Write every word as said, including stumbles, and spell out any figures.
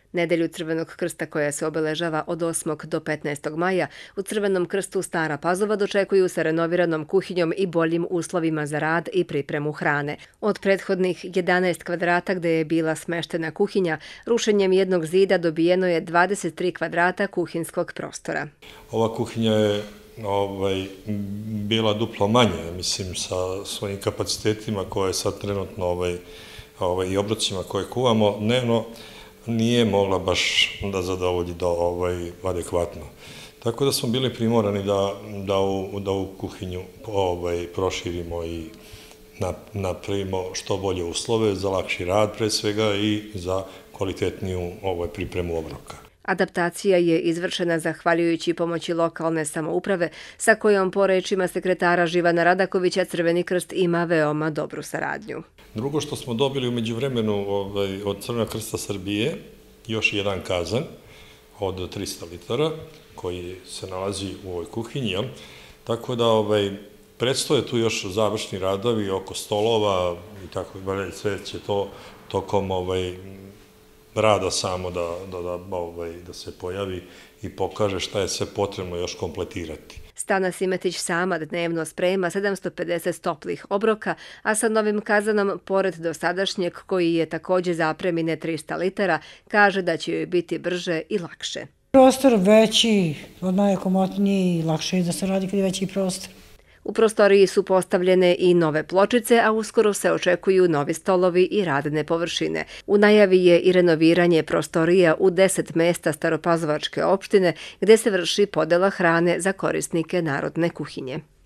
Nedelju Crvenog krsta koja se obeležava od osmog do petnaestog maja u Crvenom krstu Stara Pazova dočekuju sa renoviranom kuhinjom i boljim uslovima za rad i pripremu hrane. Od prethodnih jedanaest kvadrata gde je bila smeštena kuhinja, rušenjem jednog zida dobijeno je dvadeset tri kvadrata kuhinskog prostora. Ova kuhinja je ovaj, bila duplo manje, mislim, sa svojim kapacitetima koje sad trenutno ovaj, ovaj, i obrocima koje kuvamo dnevno, nije mogla baš da zadovolji do ovaj, adekvatno. Tako da smo bili primorani da, da, u, da u kuhinju ovaj, proširimo i napravimo što bolje uslove za lakši rad pre svega i za kvalitetniju ovaj, pripremu obroka. Adaptacija je izvršena zahvaljujući pomoći lokalne samouprave sa kojom, po rečima sekretara Živana Radakovića, Crveni krst ima veoma dobru saradnju. Drugo što smo dobili u međuvremenu ovaj, od Crvenog krsta Srbije, još jedan kazan od trista litara koji se nalazi u ovoj kuhinji. Tako da ovaj, predstoje tu još završni radovi oko stolova i tako dalje. Sve će to tokom ovaj, rada samo da, da, da, ovaj, da se pojavi i pokaže šta je sve potrebno još kompletirati. Stana Simetić sama dnevno sprema sedamsto pedeset toplih obroka, a sa novim kazanom, pored dosadašnjeg koji je takođe zapremine trista litara, kaže da će joj biti brže i lakše. Prostor veći, odmah je komotniji i lakše je da se radi kad je veći prostor. U prostoriji su postavljene i nove pločice, a uskoro se očekuju novi stolovi i radne površine. U najavi je i renoviranje prostorija u deset mesta Staropazovačke opštine, gde se vrši podela hrane za korisnike narodne kuhinje.